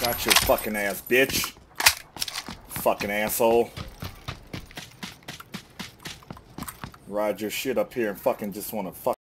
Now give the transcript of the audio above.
Got your fucking ass, bitch. Fucking asshole. Ride your shit up here and fucking just wanna fuck.